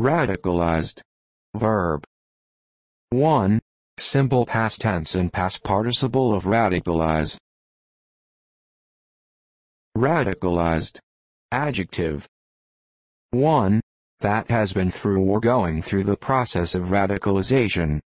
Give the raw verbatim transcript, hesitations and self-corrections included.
Radicalized. Verb. one. Simple past tense and past participle of radicalize. Radicalized. Adjective. one. That has been through or going through the process of radicalization.